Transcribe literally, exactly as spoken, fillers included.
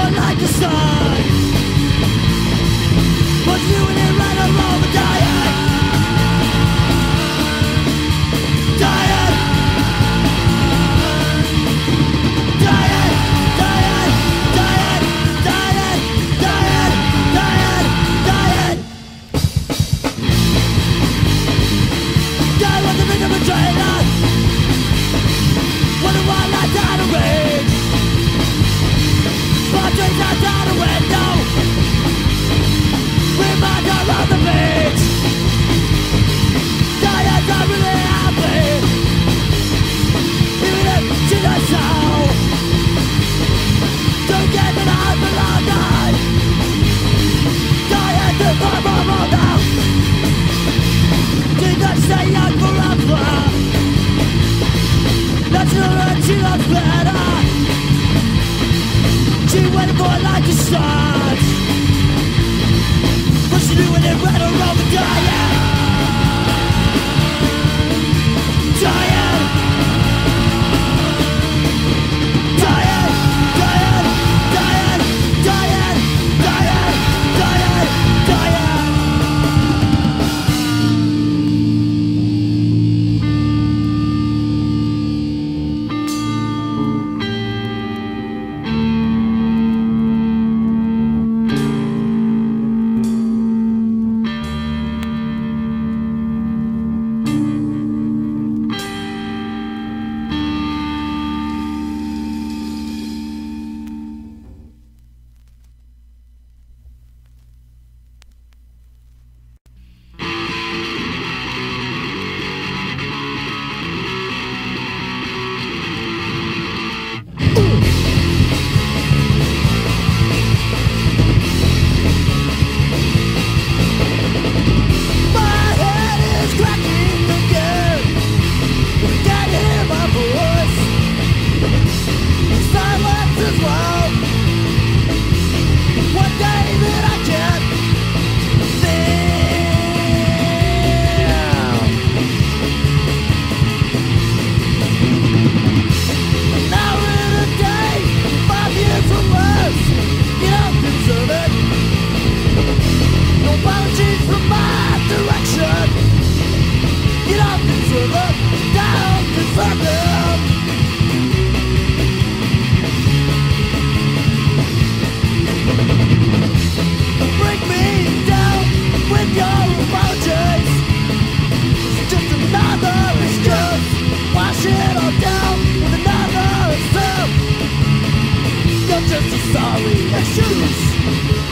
more like the sun. Was you in it right along with dying? Dying. Dying, dying, dying, dying, dying, dying, dying. Die was the victim of trailer. Wonder why I died of rage. Portraits outside the window. Reminder of the beach. Diets are really happy. Even if she does so. Don't get that I belong die. Diet the farm of now. Did not stay young forever. Natural and she looks better. She waited for a light to start. But she knew when it ran her over dying. Dying. Dying. Dying. Dying. Dying. Dying. Dying. Dying. Bring me down with your apologies. It's just another excuse. Wash it all down with another sip. You're just a sorry excuse.